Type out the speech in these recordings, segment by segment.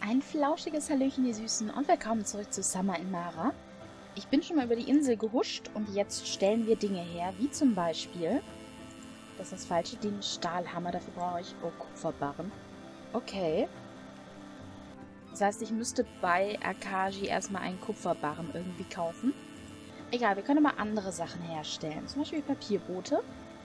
Ein flauschiges Hallöchen, ihr Süßen, und willkommen zurück zu Summer in Mara. Ich bin schon mal über die Insel gehuscht und jetzt stellen wir Dinge her, wie zum Beispiel, das ist das Falsche, den Stahlhammer, dafür brauche ich, Kupferbarren. Okay. Das heißt, ich müsste bei Akaji erstmal einen Kupferbarren irgendwie kaufen. Egal, wir können mal andere Sachen herstellen, zum Beispiel Papierboote.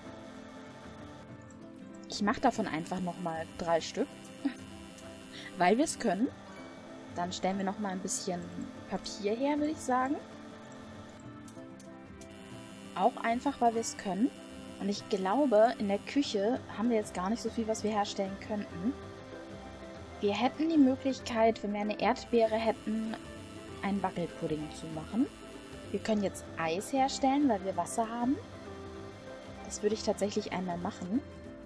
Ich mache davon einfach nochmal 3 Stück. Weil wir es können. Dann stellen wir noch mal ein bisschen Papier her, würde ich sagen. Auch einfach, weil wir es können. Und ich glaube, in der Küche haben wir jetzt gar nicht so viel, was wir herstellen könnten. Wir hätten die Möglichkeit, wenn wir eine Erdbeere hätten, einen Wackelpudding zu machen. Wir können jetzt Eis herstellen, weil wir Wasser haben. Das würde ich tatsächlich einmal machen.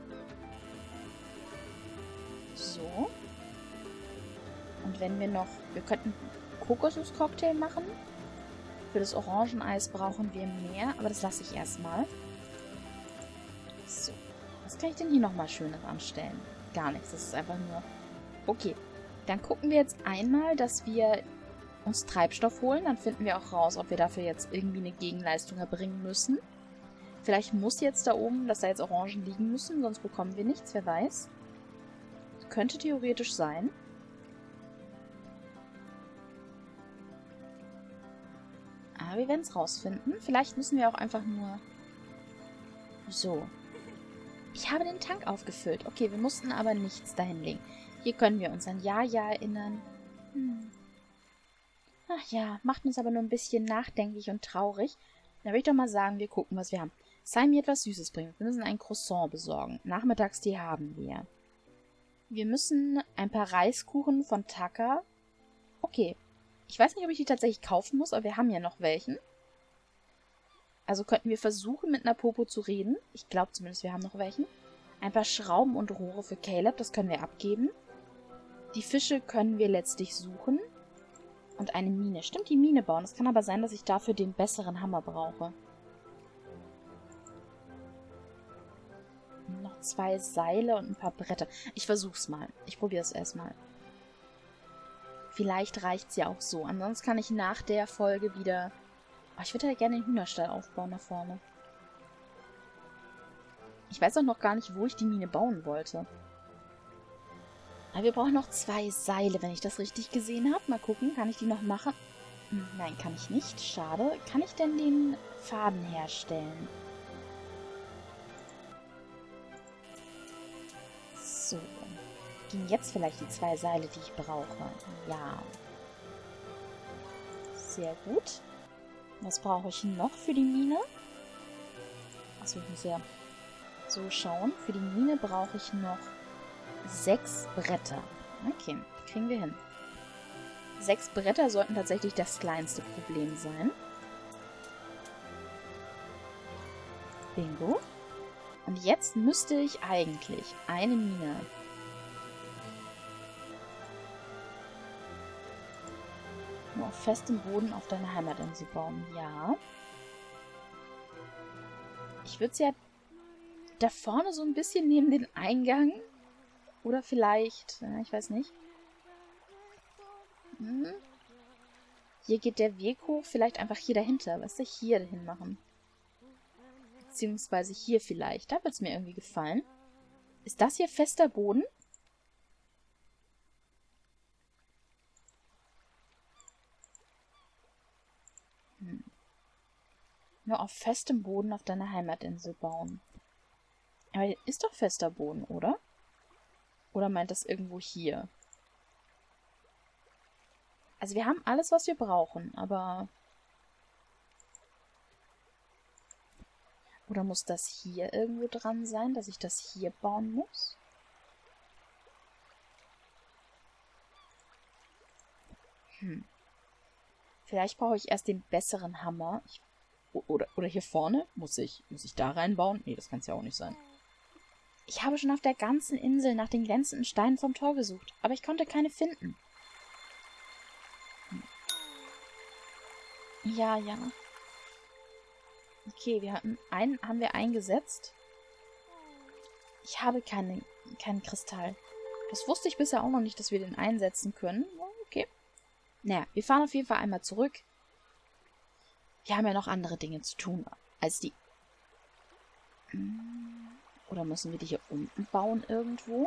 So. Und wenn wir noch... Wir könnten Kokosnuss-Cocktail machen. Für das Orangeneis brauchen wir mehr, aber das lasse ich erstmal. So. Was kann ich denn hier nochmal Schönes anstellen? Gar nichts, das ist einfach nur... Okay, dann gucken wir jetzt einmal, dass wir uns Treibstoff holen. Dann finden wir auch raus, ob wir dafür jetzt irgendwie eine Gegenleistung erbringen müssen. Vielleicht muss jetzt da oben, dass da jetzt Orangen liegen müssen, sonst bekommen wir nichts, wer weiß. Das könnte theoretisch sein. Aber wir werden es rausfinden. Vielleicht müssen wir auch einfach nur... So. Ich habe den Tank aufgefüllt. Okay, wir mussten aber nichts dahin legen. Hier können wir uns an Jaja erinnern. Ach ja, macht uns aber nur ein bisschen nachdenklich und traurig. Dann würde ich doch mal sagen, wir gucken, was wir haben. Sei mir etwas Süßes bringen. Wir müssen ein Croissant besorgen. Nachmittagstee haben wir. Wir müssen ein paar Reiskuchen von Taka. Okay. Ich weiß nicht, ob ich die tatsächlich kaufen muss, aber wir haben ja noch welchen. Also könnten wir versuchen, mit Napopo zu reden. Ich glaube zumindest, wir haben noch welchen. Ein paar Schrauben und Rohre für Caleb, das können wir abgeben. Die Fische können wir letztlich suchen. Und eine Mine. Stimmt, die Mine bauen. Es kann aber sein, dass ich dafür den besseren Hammer brauche. Noch 2 Seile und ein paar Bretter. Ich versuch's mal. Ich probiere es erstmal. Vielleicht reicht's ja auch so. Ansonsten kann ich nach der Folge wieder... Oh, ich würde ja gerne den Hühnerstall aufbauen da vorne. Ich weiß auch noch gar nicht, wo ich die Mine bauen wollte. Aber wir brauchen noch 2 Seile, wenn ich das richtig gesehen habe. Mal gucken, kann ich die noch machen? Nein, kann ich nicht. Schade. Kann ich denn den Faden herstellen? So. Gehen jetzt vielleicht die 2 Seile, die ich brauche? Ja. Sehr gut. Was brauche ich noch für die Mine? Achso, ich muss ja so schauen. Für die Mine brauche ich noch 6 Bretter. Okay, kriegen wir hin. 6 Bretter sollten tatsächlich das kleinste Problem sein. Bingo. Und jetzt müsste ich eigentlich eine Mine... Nur auf festem Boden auf deiner Heimatinsel bauen. Ja. Ich würde es ja da vorne so ein bisschen neben den Eingang. Oder vielleicht, ich weiß nicht. Hier geht der Weg hoch. Vielleicht einfach hier dahinter. Weißt du, hier hin machen. Beziehungsweise hier vielleicht. Da wird es mir irgendwie gefallen. Ist das hier fester Boden? Nur auf festem Boden auf deiner Heimatinsel bauen. Aber ist doch fester Boden, oder? Oder meint das irgendwo hier? Also wir haben alles, was wir brauchen, aber... Oder muss das hier irgendwo dran sein, dass ich das hier bauen muss? Vielleicht brauche ich erst den besseren Hammer. Oder hier vorne? Muss ich da reinbauen? Nee, das kann es ja auch nicht sein. Ich habe schon auf der ganzen Insel nach den glänzenden Steinen vom Tor gesucht, aber ich konnte keine finden. Ja, ja. Okay, einen haben wir eingesetzt. Ich habe keinen Kristall. Das wusste ich bisher auch noch nicht, dass wir den einsetzen können. Okay. Naja, wir fahren auf jeden Fall einmal zurück. Wir haben ja noch andere Dinge zu tun, als die... Oder müssen wir die hier unten bauen irgendwo?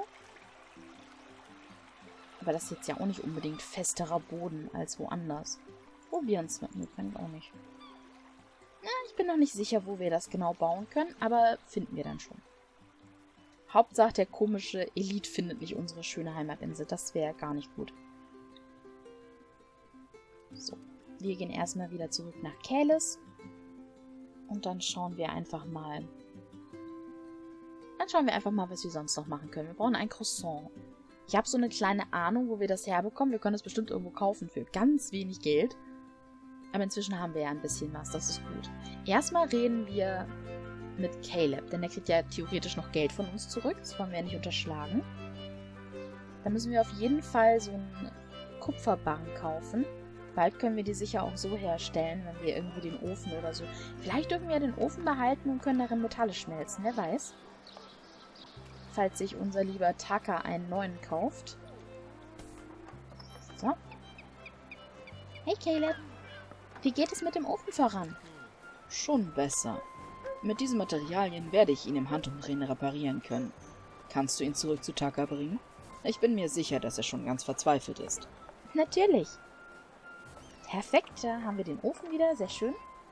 Aber das ist jetzt ja auch nicht unbedingt festerer Boden als woanders. Probieren es mit mir, kann ich auch nicht. Ja, ich bin noch nicht sicher, wo wir das genau bauen können, aber finden wir dann schon. Hauptsache, der komische Elite findet nicht unsere schöne Heimatinsel. Das wäre gar nicht gut. So, wir gehen erstmal wieder zurück nach Caelus. Und dann schauen wir einfach mal. Was wir sonst noch machen können. Wir brauchen ein Croissant. Ich habe so eine kleine Ahnung, wo wir das herbekommen. Wir können das bestimmt irgendwo kaufen für ganz wenig Geld. Aber inzwischen haben wir ja ein bisschen was. Das ist gut. Erstmal reden wir mit Caleb, denn der kriegt ja theoretisch noch Geld von uns zurück. Das wollen wir ja nicht unterschlagen. Dann müssen wir auf jeden Fall so einen Kupferbarren kaufen. Bald können wir die sicher auch so herstellen, wenn wir irgendwie den Ofen oder so... Vielleicht dürfen wir den Ofen behalten und können darin Metalle schmelzen, wer weiß. Falls sich unser lieber Taka einen neuen kauft. So. Hey Caleb, wie geht es mit dem Ofen voran? Schon besser. Mit diesen Materialien werde ich ihn im Handumdrehen reparieren können. Kannst du ihn zurück zu Taka bringen? Ich bin mir sicher, dass er schon ganz verzweifelt ist. Natürlich. Perfekt, da haben wir den Ofen wieder, sehr schön.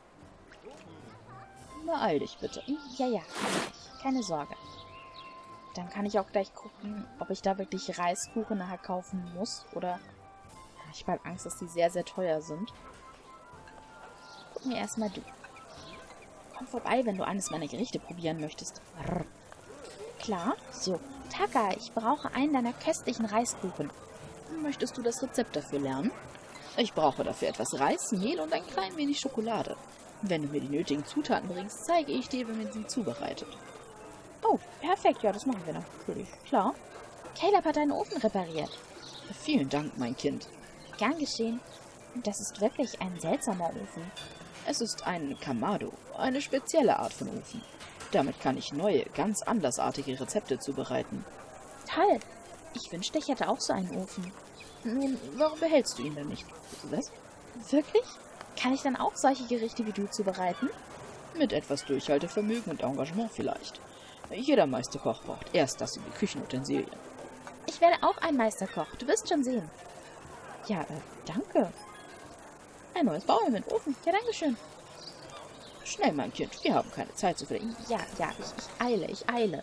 Beeil dich bitte. Ja, keine Sorge. Dann kann ich auch gleich gucken, ob ich da wirklich Reiskuchen nachher kaufen muss. Oder ich habe Angst, dass die sehr, sehr teuer sind. Gucken wir erstmal du. Komm vorbei, wenn du eines meiner Gerichte probieren möchtest. Brrr. Klar? So. Taka, ich brauche einen deiner köstlichen Reiskuchen. Möchtest du das Rezept dafür lernen? Ich brauche dafür etwas Reis, Mehl und ein klein wenig Schokolade. Wenn du mir die nötigen Zutaten bringst, zeige ich dir, wie man sie zubereitet. Oh, perfekt. Ja, das machen wir natürlich. Klar. Caleb hat deinen Ofen repariert. Vielen Dank, mein Kind. Gern geschehen. Das ist wirklich ein seltsamer Ofen. Es ist ein Kamado, eine spezielle Art von Ofen. Damit kann ich neue, ganz andersartige Rezepte zubereiten. Toll. Ich wünschte, ich hätte auch so einen Ofen. Nun, warum behältst du ihn denn nicht? Was? Wirklich? Kann ich dann auch solche Gerichte wie du zubereiten? Mit etwas Durchhaltevermögen und Engagement vielleicht. Jeder Meisterkoch braucht erst das über Küchenutensilien. Ich werde auch ein Meisterkoch. Du wirst schon sehen. Ja, danke. Ein neues Bauelement-Ofen. Ja, danke schön. Schnell, mein Kind. Wir haben keine Zeit zu verlieren. Ja, ich eile.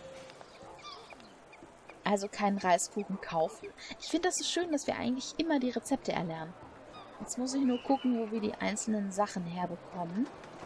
Also keinen Reiskuchen kaufen. Ich finde das so schön, dass wir eigentlich immer die Rezepte erlernen. Jetzt muss ich nur gucken, wo wir die einzelnen Sachen herbekommen.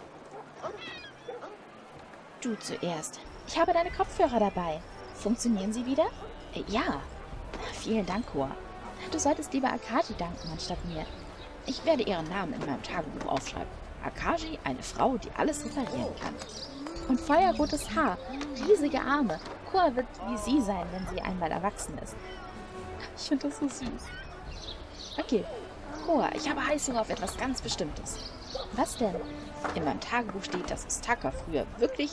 Du zuerst. Ich habe deine Kopfhörer dabei. Funktionieren sie wieder? Ja. Vielen Dank, Cor. Du solltest lieber Akaji danken, anstatt mir. Ich werde ihren Namen in meinem Tagebuch aufschreiben. Akaji, eine Frau, die alles reparieren kann. Und feuerrotes Haar, riesige Arme. Cor wird wie sie sein, wenn sie einmal erwachsen ist. Ich finde das so süß. Okay. Cor, ich habe Heißhunger auf etwas ganz Bestimmtes. Was denn? In meinem Tagebuch steht, dass Taka früher wirklich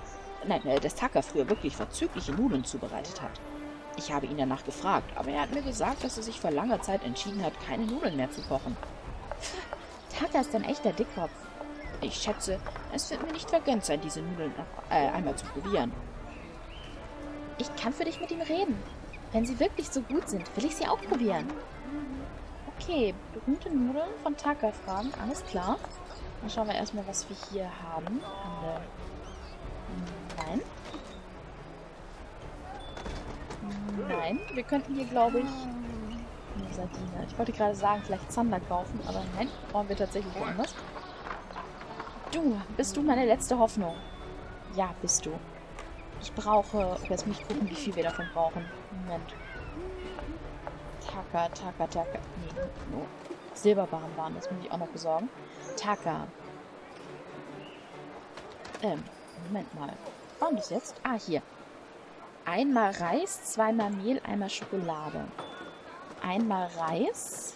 vorzügliche Nudeln zubereitet hat. Ich habe ihn danach gefragt, aber er hat mir gesagt, dass er sich vor langer Zeit entschieden hat, keine Nudeln mehr zu kochen. Taka ist ein echter Dickkopf. Ich schätze, es wird mir nicht vergönnt sein, diese Nudeln einmal zu probieren. Ich kann für dich mit ihm reden. Wenn sie wirklich so gut sind, will ich sie auch probieren. Okay, berühmte Nudeln von Taka fragen, alles klar. Dann schauen wir erstmal, was wir hier haben. Nein. Nein, wir könnten hier, glaube ich, eine Sardine. Ich wollte gerade sagen, vielleicht Zander kaufen, aber nein, brauchen wir tatsächlich woanders. Du, bist du meine letzte Hoffnung? Ja, bist du. Ich brauche... Oh, jetzt muss ich gucken, wie viel wir davon brauchen. Moment. Taka. Nee, no. Silberbarren waren, das muss ich auch noch besorgen. Taka. Moment mal. Warum das jetzt? Ah, hier. Einmal Reis, zweimal Mehl, einmal Schokolade. Einmal Reis.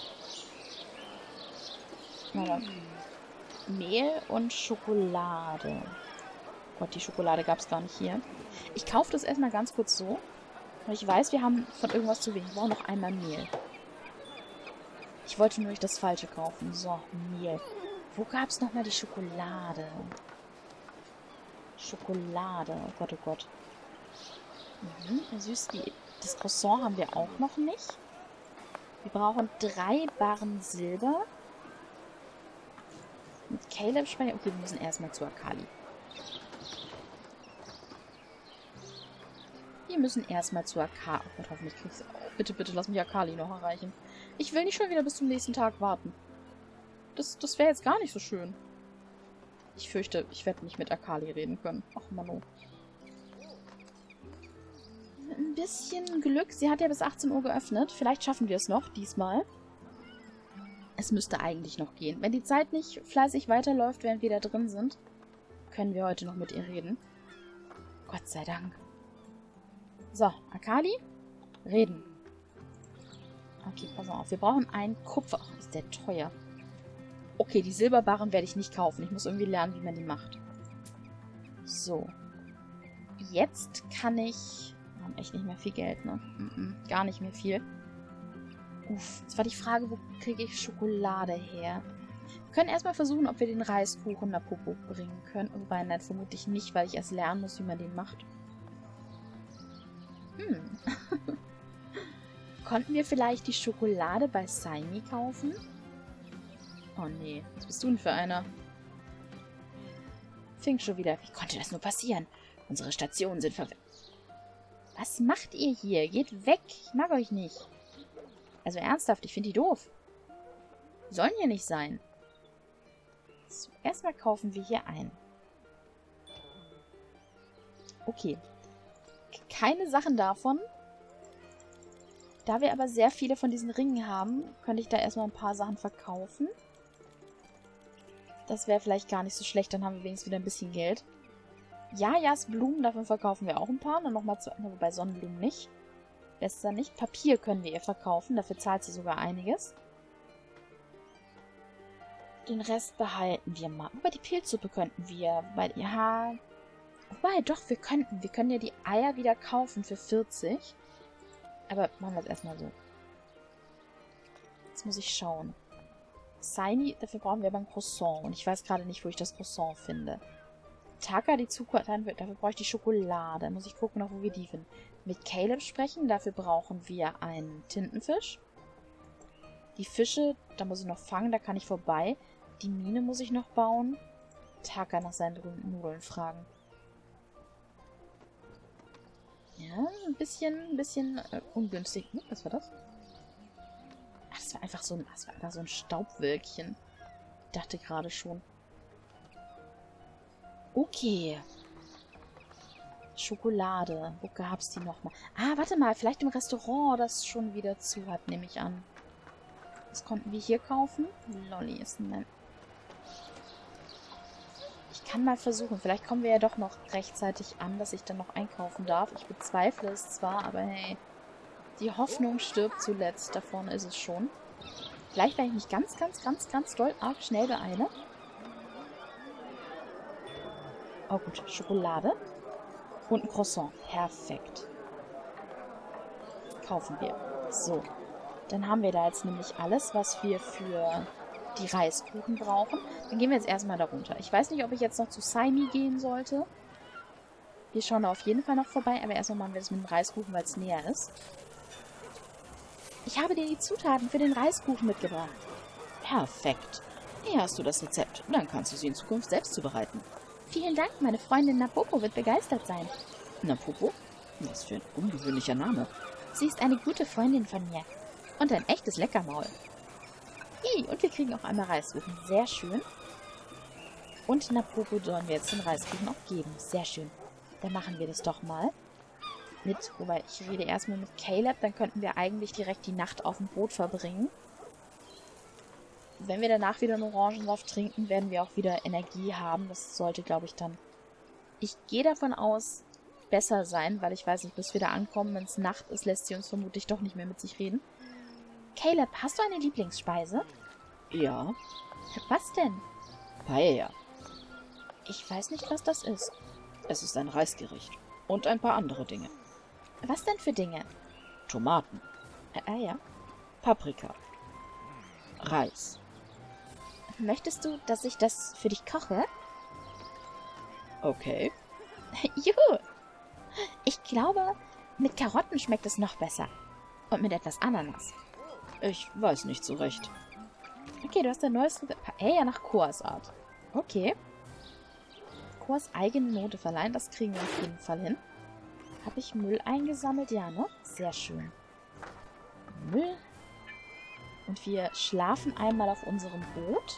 Mehl und Schokolade. Gott, die Schokolade gab es gar nicht hier. Ich kaufe das erstmal ganz kurz so. Aber ich weiß, wir haben von irgendwas zu wenig. Wir brauchen noch einmal Mehl. Ich wollte nur nicht das Falsche kaufen. So, Mehl. Wo gab es nochmal die Schokolade? Schokolade. Oh Gott, oh Gott. Süß. Das Croissant haben wir auch noch nicht. Wir brauchen 3 Barren Silber. Mit Caleb sprechen. Okay, wir müssen erstmal zu Akali. Wir müssen erstmal zu Akali. Oh Gott, hoffentlich kriegst du... Oh, bitte, bitte, lass mich Akali noch erreichen. Ich will nicht schon wieder bis zum nächsten Tag warten. Das wäre jetzt gar nicht so schön. Ich fürchte, ich werde nicht mit Akali reden können. Ach, Mano. Ein bisschen Glück. Sie hat ja bis 18 Uhr geöffnet. Vielleicht schaffen wir es noch, diesmal. Es müsste eigentlich noch gehen. Wenn die Zeit nicht fleißig weiterläuft, während wir da drin sind, können wir heute noch mit ihr reden. Gott sei Dank. So, Akali, reden. Okay, pass mal auf. Wir brauchen einen Kupfer. Ach, ist der teuer. Okay, die Silberbarren werde ich nicht kaufen. Ich muss irgendwie lernen, wie man die macht. So. Jetzt kann ich... Wir haben echt nicht mehr viel Geld, ne? Gar nicht mehr viel. Uff. Jetzt war die Frage, wo kriege ich Schokolade her? Wir können erstmal versuchen, ob wir den Reiskuchen nach Popo bringen können. Wobei, nein, vermutlich nicht, weil ich erst lernen muss, wie man den macht. Konnten wir vielleicht die Schokolade bei Saimi kaufen? Oh nee, was bist du denn für einer? Fing schon wieder. Wie konnte das nur passieren? Unsere Stationen sind verwirrt. Was macht ihr hier? Geht weg. Ich mag euch nicht. Also ernsthaft, ich finde die doof. Die sollen hier nicht sein. So, erstmal kaufen wir hier ein. Okay. Keine Sachen davon. Da wir aber sehr viele von diesen Ringen haben, könnte ich da erstmal ein paar Sachen verkaufen. Das wäre vielleicht gar nicht so schlecht, dann haben wir wenigstens wieder ein bisschen Geld. Jajas Blumen, davon verkaufen wir auch ein paar. Dann nochmal zu, wobei Sonnenblumen nicht. Besser nicht. Papier können wir ihr verkaufen, dafür zahlt sie sogar einiges. Den Rest behalten wir mal. Aber die Pilzsuppe könnten wir, weil, ja... Wobei, doch, wir könnten. Wir können ja die Eier wieder kaufen für 40. Aber machen wir es erstmal so. Jetzt muss ich schauen. Saimi, dafür brauchen wir aber ein Croissant. Und ich weiß gerade nicht, wo ich das Croissant finde. Taka, die Zukunft, dafür brauche ich die Schokolade. Muss ich gucken, noch wo wir die finden. Mit Caleb sprechen, dafür brauchen wir einen Tintenfisch. Die Fische, da muss ich noch fangen, da kann ich vorbei. Die Mine muss ich noch bauen. Taka nach seinen berühmten Nudeln fragen. Ja, ein bisschen ungünstig. Was war das? Ach, das war einfach so ein Staubwölkchen. Ich dachte gerade schon. Okay. Schokolade. Wo gab's die nochmal? Ah, warte mal. Vielleicht im Restaurant, das schon wieder zu hat, nehme ich an. Was konnten wir hier kaufen? Lolli ist ein... Ich kann mal versuchen. Vielleicht kommen wir ja doch noch rechtzeitig an, dass ich dann noch einkaufen darf. Ich bezweifle es zwar, aber hey. Die Hoffnung stirbt zuletzt. Da vorne ist es schon. Vielleicht, wenn ich mich ganz doll schnell beeile. Oh gut, Schokolade. Und ein Croissant. Perfekt. Kaufen wir. So. Dann haben wir da jetzt nämlich alles, was wir für die Reiskuchen brauchen. Dann gehen wir jetzt erstmal da runter. Ich weiß nicht, ob ich jetzt noch zu Saimi gehen sollte. Wir schauen da auf jeden Fall noch vorbei, aber erstmal machen wir das mit dem Reiskuchen, weil es näher ist. Ich habe dir die Zutaten für den Reiskuchen mitgebracht. Perfekt. Hier hast du das Rezept. Dann kannst du sie in Zukunft selbst zubereiten. Vielen Dank, meine Freundin Napopo wird begeistert sein. Napopo? Was für ein ungewöhnlicher Name. Sie ist eine gute Freundin von mir. Und ein echtes Leckermaul. Hey, und wir kriegen auch einmal Reiskuchen. Sehr schön. Und Napopo sollen wir jetzt den Reiskuchen auch geben. Sehr schön. Dann machen wir das doch mal. Wobei, ich rede erstmal mit Caleb. Dann könnten wir eigentlich direkt die Nacht auf dem Boot verbringen. Wenn wir danach wieder einen Orangensaft trinken, werden wir auch wieder Energie haben. Das sollte, glaube ich, dann... Ich gehe davon aus, besser sein, weil ich weiß nicht, bis wir da ankommen, wenn es Nacht ist, lässt sie uns vermutlich doch nicht mehr mit sich reden. Caleb, hast du eine Lieblingsspeise? Ja. Was denn? Paella. Ich weiß nicht, was das ist. Es ist ein Reisgericht. Und ein paar andere Dinge. Was denn für Dinge? Tomaten, Ja. Paprika, Reis. Möchtest du, dass ich das für dich koche? Okay. Juhu! Ich glaube, mit Karotten schmeckt es noch besser. Und mit etwas Ananas. Ich weiß nicht so recht. Okay, du hast ein neues Paella nach Koas Art. Okay. Koas eigene Note verleihen, das kriegen wir auf jeden Fall hin. Habe ich Müll eingesammelt? Ja, ne? Sehr schön. Müll. Und wir schlafen einmal auf unserem Boot.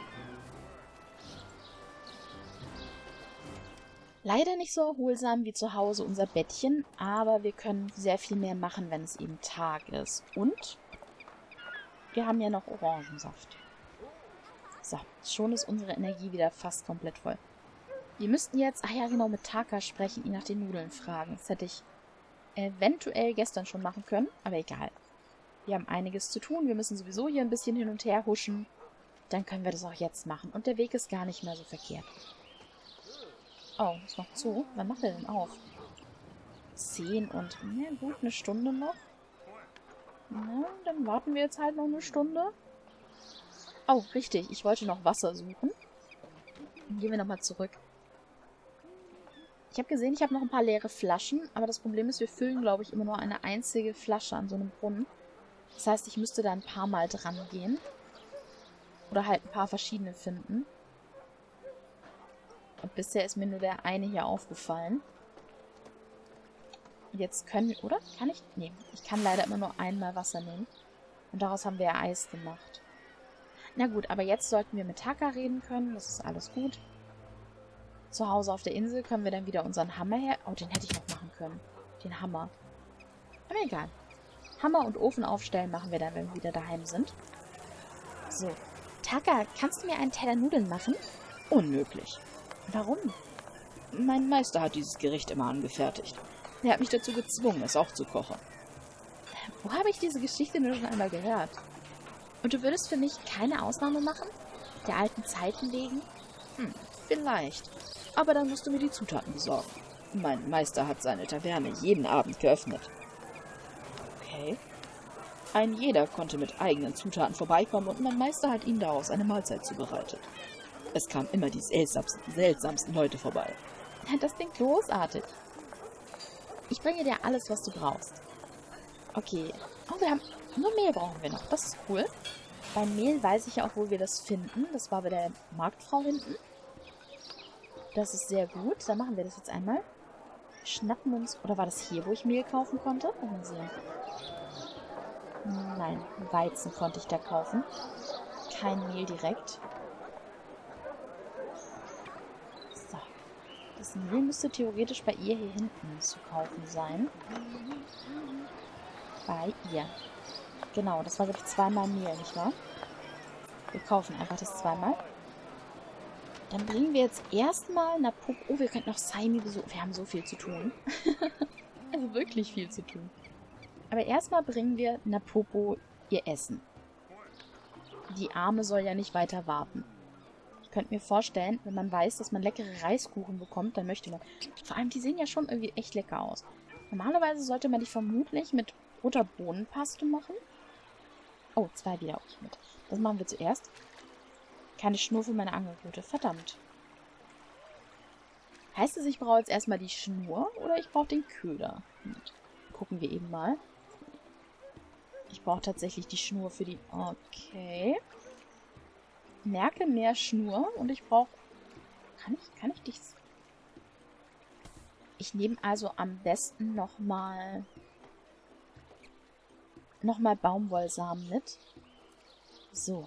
Leider nicht so erholsam wie zu Hause unser Bettchen, aber wir können sehr viel mehr machen, wenn es eben Tag ist. Und wir haben ja noch Orangensaft. So, schon ist unsere Energie wieder fast komplett voll. Wir müssten jetzt, ach ja genau, mit Taka sprechen, ihn nach den Nudeln fragen. Das hätte ich eventuell gestern schon machen können, aber egal. Wir haben einiges zu tun, wir müssen sowieso hier ein bisschen hin und her huschen. Dann können wir das auch jetzt machen und der Weg ist gar nicht mehr so verkehrt. Oh, ist noch zu. Wann macht er denn auf? 10 und, ja gut, eine Stunde noch. Na, dann warten wir jetzt halt noch eine Stunde. Oh, richtig, ich wollte noch Wasser suchen. Dann gehen wir nochmal zurück. Ich habe gesehen, ich habe noch ein paar leere Flaschen, aber das Problem ist, wir füllen, glaube ich, immer nur eine einzige Flasche an so einem Brunnen. Das heißt, ich müsste da ein paar Mal dran gehen. Oder halt ein paar verschiedene finden. Und bisher ist mir nur der eine hier aufgefallen. Jetzt können wir... Oder? Kann ich? Nee, ich kann leider immer nur einmal Wasser nehmen. Und daraus haben wir ja Eis gemacht. Na gut, aber jetzt sollten wir mit Taka reden können. Das ist alles gut. Zu Hause auf der Insel können wir dann wieder unseren Hammer her... Oh, den hätte ich noch machen können. Den Hammer. Aber egal. Hammer und Ofen aufstellen machen wir dann, wenn wir wieder daheim sind. So. Taka, kannst du mir einen Teller Nudeln machen? Unmöglich. Warum? Mein Meister hat dieses Gericht immer angefertigt. Er hat mich dazu gezwungen, es auch zu kochen. Wo habe ich diese Geschichte nur schon einmal gehört? Und du würdest für mich keine Ausnahme machen? Der alten Zeiten wegen? Vielleicht. Aber dann musst du mir die Zutaten besorgen. Mein Meister hat seine Taverne jeden Abend geöffnet. Okay. Ein jeder konnte mit eigenen Zutaten vorbeikommen und mein Meister hat ihnen daraus eine Mahlzeit zubereitet. Es kamen immer die seltsamsten Leute vorbei. Das klingt großartig. Ich bringe dir alles, was du brauchst. Okay. Oh, wir haben... Nur Mehl brauchen wir noch. Das ist cool. Beim Mehl weiß ich ja auch, wo wir das finden. Das war bei der Marktfrau hinten. Das ist sehr gut. Dann machen wir das jetzt einmal. Schnappen uns... Oder war das hier, wo ich Mehl kaufen konnte? Mal sehen. Nein, Weizen konnte ich da kaufen. Kein Mehl direkt. So. Das Mehl müsste theoretisch bei ihr hier hinten zu kaufen sein. Bei ihr. Genau, das war glaube ich zweimal Mehl, nicht wahr? Wir kaufen einfach das zweimal. Dann bringen wir jetzt erstmal Napopo... Oh, wir könnten noch Saimi besuchen. Wir haben so viel zu tun. Also wirklich viel zu tun. Aber erstmal bringen wir Napopo ihr Essen. Die Arme soll ja nicht weiter warten. Ich könnte mir vorstellen, wenn man weiß, dass man leckere Reiskuchen bekommt, dann möchte man... Vor allem, die sehen ja schon irgendwie echt lecker aus. Normalerweise sollte man die vermutlich mit roter Bohnenpaste machen. Oh, 2 wieder auch mit. Das machen wir zuerst. Keine Schnur für meine Angelrute. Verdammt. Heißt es, ich brauche jetzt erstmal die Schnur oder ich brauche den Köder? Gucken wir eben mal. Ich brauche tatsächlich die Schnur für die... Okay. Merke mehr Schnur und ich brauche... Kann ich dich... Ich nehme also am besten nochmal Baumwollsamen mit. So.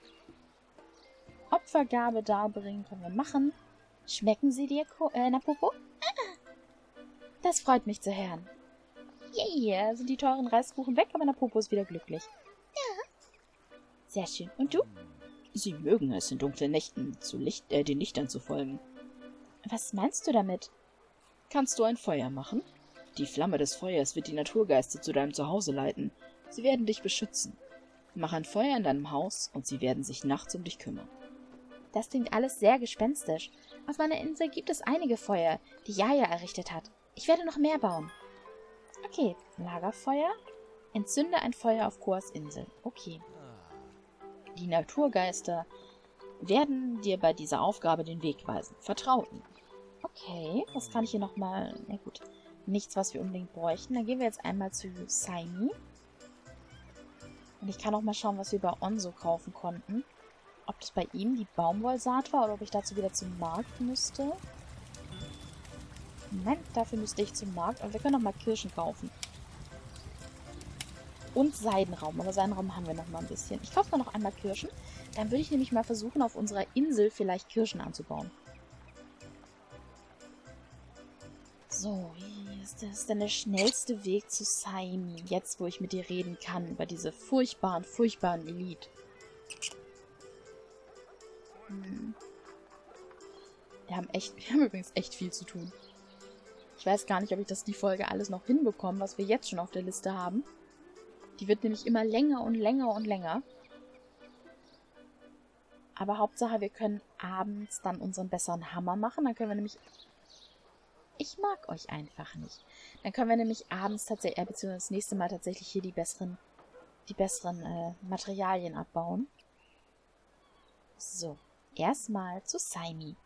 Opfergabe darbringen können wir machen. Schmecken sie dir, Napopo? Das freut mich zu hören. Yeah, sind die teuren Reiskuchen weg, aber Napopo ist wieder glücklich. Ja. Sehr schön. Und du? Sie mögen es, in dunklen Nächten den Lichtern zu folgen. Was meinst du damit? Kannst du ein Feuer machen? Die Flamme des Feuers wird die Naturgeister zu deinem Zuhause leiten. Sie werden dich beschützen. Mach ein Feuer in deinem Haus und sie werden sich nachts um dich kümmern. Das klingt alles sehr gespenstisch. Auf meiner Insel gibt es einige Feuer, die Jaja errichtet hat. Ich werde noch mehr bauen. Okay, Lagerfeuer. Entzünde ein Feuer auf Koas Insel. Okay. Die Naturgeister werden dir bei dieser Aufgabe den Weg weisen. Vertrau ihnen. Okay, was kann ich hier nochmal... Na gut, nichts, was wir unbedingt bräuchten. Dann gehen wir jetzt einmal zu Saimi. Und ich kann auch mal schauen, was wir bei Onso kaufen konnten. Ob das bei ihm die Baumwollsaat war oder ob ich dazu wieder zum Markt müsste. Nein, dafür müsste ich zum Markt. Aber wir können noch mal Kirschen kaufen. Und Seidenraum. Aber Seidenraum haben wir noch mal ein bisschen. Ich kaufe noch einmal Kirschen. Dann würde ich nämlich mal versuchen, auf unserer Insel vielleicht Kirschen anzubauen. So, wie ist das denn der schnellste Weg zu Saimi? Jetzt, wo ich mit dir reden kann über diese furchtbaren Elite. Wir haben übrigens echt viel zu tun. Ich weiß gar nicht, ob ich das die Folge alles noch hinbekomme, was wir jetzt schon auf der Liste haben. Die wird nämlich immer länger und länger und länger. Aber Hauptsache, wir können abends dann unseren besseren Hammer machen. Dann können wir nämlich... Ich mag euch einfach nicht. Dann können wir nämlich abends tatsächlich, beziehungsweise das nächste Mal tatsächlich hier die besseren Materialien abbauen. So, erstmal zu Saimi.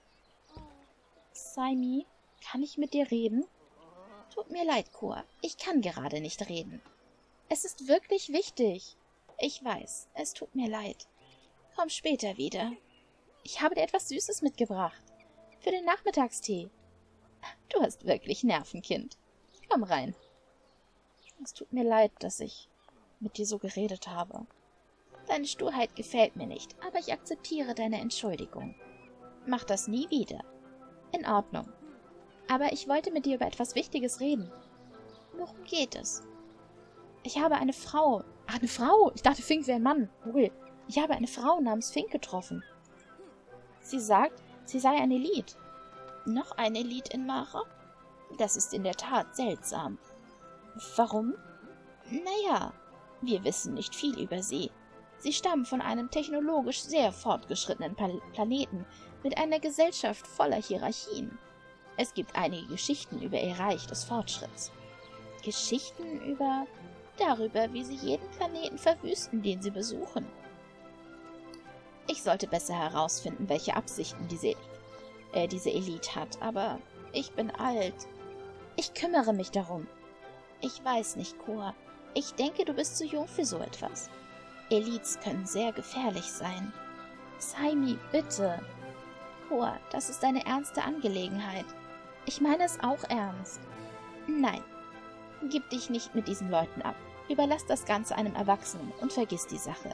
Saimi, kann ich mit dir reden? Tut mir leid, Koa. Ich kann gerade nicht reden. Es ist wirklich wichtig. Ich weiß, es tut mir leid. Komm später wieder. Ich habe dir etwas Süßes mitgebracht. Für den Nachmittagstee. Du hast wirklich Nerven, Kind. Komm rein. Es tut mir leid, dass ich mit dir so geredet habe. Deine Sturheit gefällt mir nicht, aber ich akzeptiere deine Entschuldigung. Mach das nie wieder. In Ordnung. Aber ich wollte mit dir über etwas Wichtiges reden. Worum geht es? Ich habe eine Frau... Ach, eine Frau? Ich dachte, Fink wäre ein Mann. Cool. Ich habe eine Frau namens Fink getroffen. Sie sagt, sie sei ein Elite. Noch ein Elite in Mara? Das ist in der Tat seltsam. Warum? Naja, wir wissen nicht viel über sie. Sie stammen von einem technologisch sehr fortgeschrittenen Planeten mit einer Gesellschaft voller Hierarchien. Es gibt einige Geschichten über ihr Reich des Fortschritts. Geschichten darüber, wie sie jeden Planeten verwüsten, den sie besuchen. Ich sollte besser herausfinden, welche Absichten diese Elite hat, aber ich bin alt. Ich kümmere mich darum. Ich weiß nicht, Koa. Ich denke, du bist zu jung für so etwas. Elites können sehr gefährlich sein. Saimi, bitte. Koa, das ist eine ernste Angelegenheit. Ich meine es auch ernst. Nein, gib dich nicht mit diesen Leuten ab. Überlass das Ganze einem Erwachsenen und vergiss die Sache.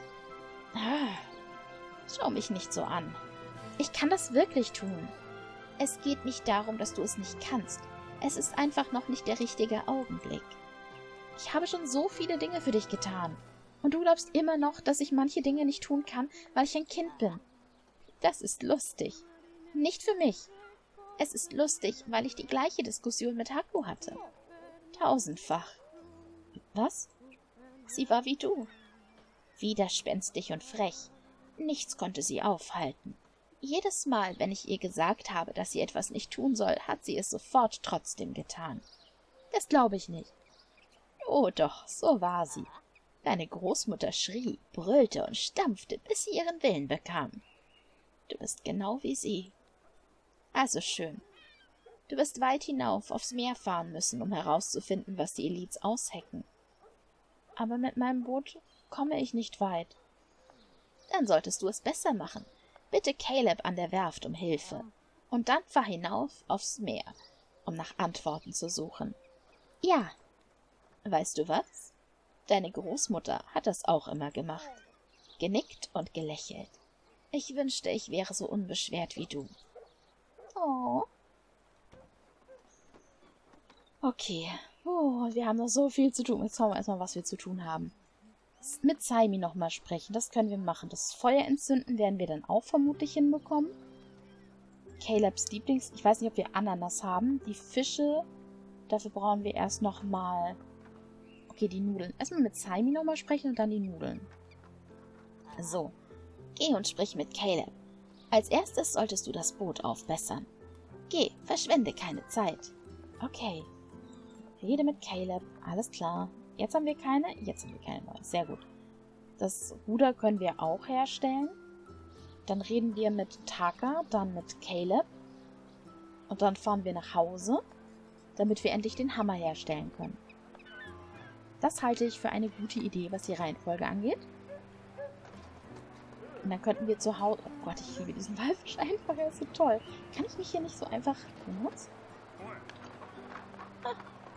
Schau mich nicht so an. Ich kann das wirklich tun. Es geht nicht darum, dass du es nicht kannst. Es ist einfach noch nicht der richtige Augenblick. Ich habe schon so viele Dinge für dich getan. Und du glaubst immer noch, dass ich manche Dinge nicht tun kann, weil ich ein Kind bin. Das ist lustig. Nicht für mich. Es ist lustig, weil ich die gleiche Diskussion mit Haku hatte. 1000-fach. Was? Sie war wie du. Widerspenstig und frech. Nichts konnte sie aufhalten. Jedes Mal, wenn ich ihr gesagt habe, dass sie etwas nicht tun soll, hat sie es sofort trotzdem getan. Das glaube ich nicht. Oh doch, so war sie. Deine Großmutter schrie, brüllte und stampfte, bis sie ihren Willen bekam. Du bist genau wie sie. Also schön. Du wirst weit hinauf aufs Meer fahren müssen, um herauszufinden, was die Elites aushecken. Aber mit meinem Boot komme ich nicht weit. Dann solltest du es besser machen. Bitte Caleb an der Werft um Hilfe. Und dann fahr hinauf aufs Meer, um nach Antworten zu suchen. Ja. Weißt du was? Deine Großmutter hat das auch immer gemacht. Genickt und gelächelt. Ich wünschte, ich wäre so unbeschwert wie du. Oh. Okay. Oh, wir haben noch so viel zu tun. Jetzt schauen wir erstmal, was wir zu tun haben. Mit Saimi nochmal sprechen. Das können wir machen. Das Feuer entzünden werden wir dann auch vermutlich hinbekommen. Calebs Lieblings... Ich weiß nicht, ob wir Ananas haben. Die Fische... Dafür brauchen wir erst nochmal... Okay, die Nudeln. Erstmal mit Saimi nochmal sprechen und dann die Nudeln. So. Geh und sprich mit Caleb. Als erstes solltest du das Boot aufbessern. Geh, verschwende keine Zeit. Okay. Rede mit Caleb. Alles klar. Jetzt haben wir keine? Jetzt haben wir keine neue. Sehr gut. Das Ruder können wir auch herstellen. Dann reden wir mit Taka, dann mit Caleb. Und dann fahren wir nach Hause, damit wir endlich den Hammer herstellen können. Das halte ich für eine gute Idee, was die Reihenfolge angeht. Und dann könnten wir zu Hause... Oh Gott, ich liebe diesen Walfisch einfach. Er ist so toll. Kann ich mich hier nicht so einfach benutzen? Ah.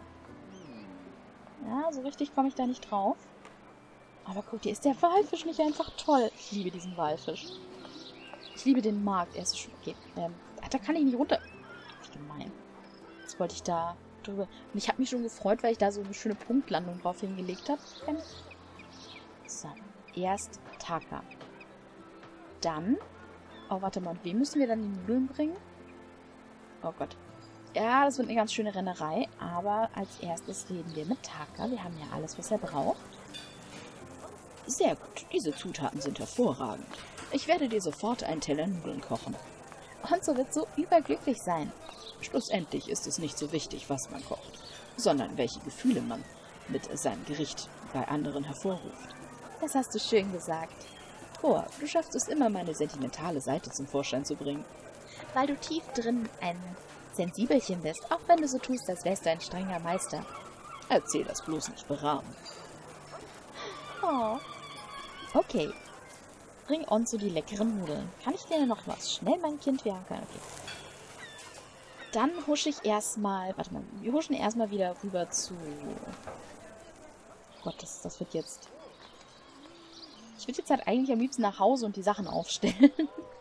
Ja, so richtig komme ich da nicht drauf. Aber guck dir, ist der Walfisch nicht einfach toll? Ich liebe diesen Walfisch. Ich liebe den Markt. Er ist so schön. Okay, da kann ich nicht runter. Wie gemein. Jetzt wollte ich da drüber... Und ich habe mich schon gefreut, weil ich da so eine schöne Punktlandung drauf hingelegt habe. So, erst Taka. Dann... Oh, warte mal. Und wem müssen wir dann die Nudeln bringen? Oh Gott. Ja, das wird eine ganz schöne Rennerei. Aber als erstes reden wir mit Taka. Wir haben ja alles, was er braucht. Sehr gut. Diese Zutaten sind hervorragend. Ich werde dir sofort einen Teller Nudeln kochen. Und so wird so überglücklich sein. Schlussendlich ist es nicht so wichtig, was man kocht, sondern welche Gefühle man mit seinem Gericht bei anderen hervorruft. Das hast du schön gesagt. Cor, du schaffst es immer, meine sentimentale Seite zum Vorschein zu bringen. Weil du tief drin ein Sensibelchen bist, auch wenn du so tust, als wärst du ein strenger Meister. Erzähl das bloß nicht beraten. Oh. Okay. Bring Onzo die leckeren Nudeln. Kann ich dir noch was? Schnell, mein Kind, wir haben keine. Okay. Dann husche ich erstmal... Warte mal, wir huschen erstmal wieder rüber zu... Oh Gott, das wird jetzt... Ich würde jetzt halt eigentlich am liebsten nach Hause und die Sachen aufstellen.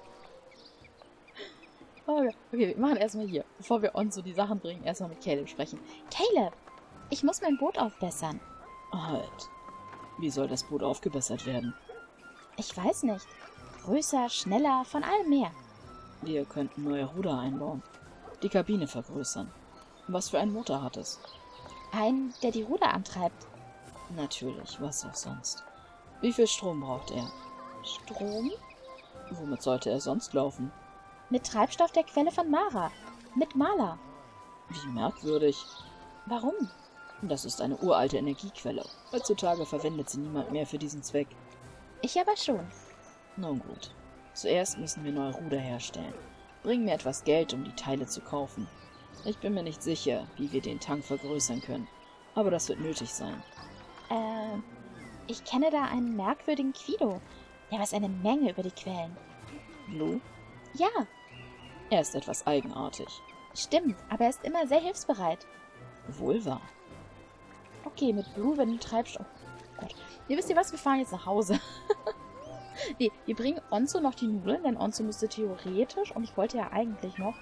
Okay, wir machen erstmal hier, bevor wir Onzo die Sachen bringen, erstmal mit Caleb sprechen. Caleb, ich muss mein Boot aufbessern. Halt. Wie soll das Boot aufgebessert werden? Ich weiß nicht. Größer, schneller, von allem mehr. Wir könnten neue Ruder einbauen. Die Kabine vergrößern. Was für einen Motor hat es? Einen, der die Ruder antreibt. Natürlich, was auch sonst. Wie viel Strom braucht er? Strom? Womit sollte er sonst laufen? Mit Treibstoff der Quelle von Mara. Mit Mala. Wie merkwürdig. Warum? Das ist eine uralte Energiequelle. Heutzutage verwendet sie niemand mehr für diesen Zweck. Ich aber schon. Nun gut. Zuerst müssen wir neue Ruder herstellen. Bring mir etwas Geld, um die Teile zu kaufen. Ich bin mir nicht sicher, wie wir den Tank vergrößern können. Aber das wird nötig sein. Ich kenne da einen merkwürdigen Quido. Der weiß eine Menge über die Quellen. Blue? Ja. Er ist etwas eigenartig. Stimmt, aber er ist immer sehr hilfsbereit. Wohl wahr. Okay, mit Blue, wenn du Treibstoff... Oh Gott. Ihr wisst ihr was? Wir fahren jetzt nach Hause. Nee, wir bringen Onzo noch die Nudeln, denn Onzo müsste theoretisch... Und ich wollte ja eigentlich noch...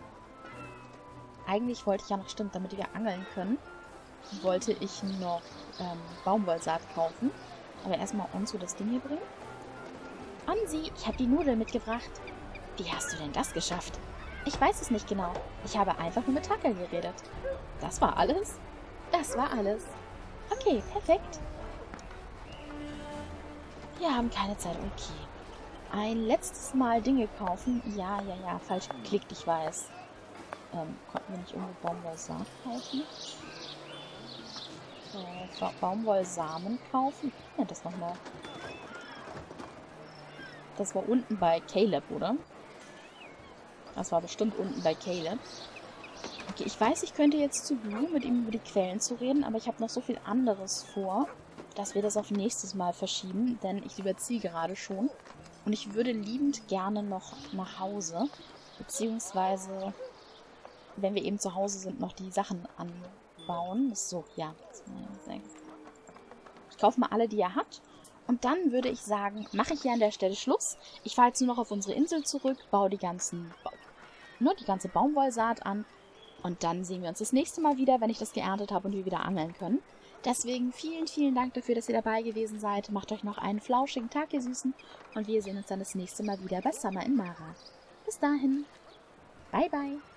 Stimmt, damit wir angeln können, wollte ich noch Baumwollsaat kaufen. Aber erstmal Onzo das Ding hier bringen. Onsi, ich habe die Nudeln mitgebracht. Wie hast du denn das geschafft? Ich weiß es nicht genau. Ich habe einfach nur mit Taka geredet. Das war alles? Das war alles. Okay, perfekt. Wir haben keine Zeit. Okay. Ein letztes Mal Dinge kaufen. Ja. Falsch geklickt, ich weiß. Konnten wir nicht irgendwo Baumwollsaat kaufen? Baumwollsamen kaufen? Ja, das nochmal. Das war unten bei Caleb, oder? Das war bestimmt unten bei Caleb. Okay, ich weiß, ich könnte jetzt zu Blue, mit ihm über die Quellen zu reden, aber ich habe noch so viel anderes vor, dass wir das auf nächstes Mal verschieben, denn ich überziehe gerade schon. Und ich würde liebend gerne noch nach Hause, beziehungsweise, wenn wir eben zu Hause sind, noch die Sachen anbauen. So, ja. Ich kaufe mal alle, die er hat. Und dann würde ich sagen, mache ich hier an der Stelle Schluss. Ich fahre jetzt nur noch auf unsere Insel zurück, baue die ganze Baumwollsaat an. Und dann sehen wir uns das nächste Mal wieder, wenn ich das geerntet habe und wir wieder angeln können. Deswegen vielen, vielen Dank dafür, dass ihr dabei gewesen seid. Macht euch noch einen flauschigen Tag, ihr Süßen. Und wir sehen uns dann das nächste Mal wieder bei Summer in Mara. Bis dahin. Bye, bye.